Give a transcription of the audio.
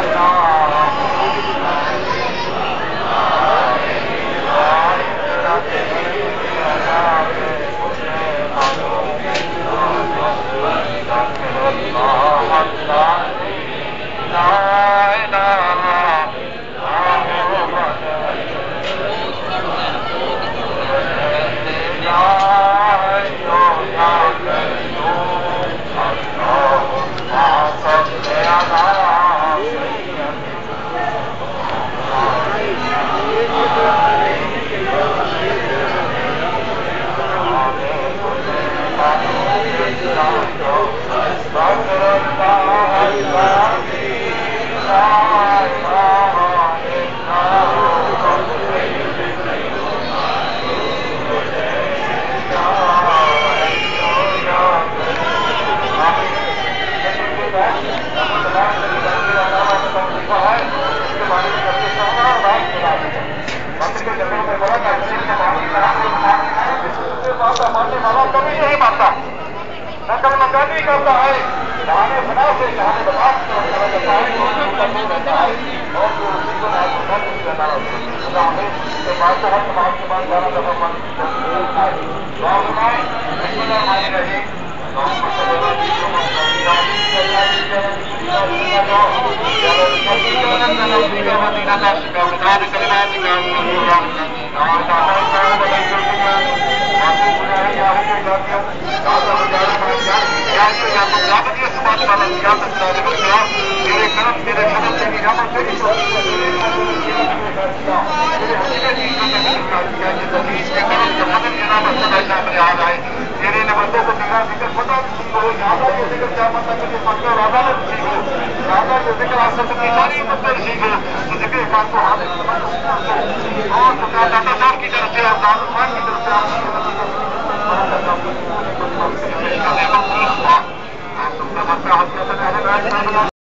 मानने वाला कभी नहीं मानता, नकल मकानी करता है, बहाने बना से कहानी बता जाता है और जो उसी को रहना हमें तो बात तो हर समाज के बाद 12 दफा मान रहे मेरे नंबरों को बिना जिक्र पता राधा के जिक्र क्या मतलब कि मतलब राधा ने सीखो, राधा के जिक्र आसत की सारी मतलब सीखो तो जिक्र बात को हाथ और तो दादा साहब की तरफ से आप दादू खान की तरफ से आप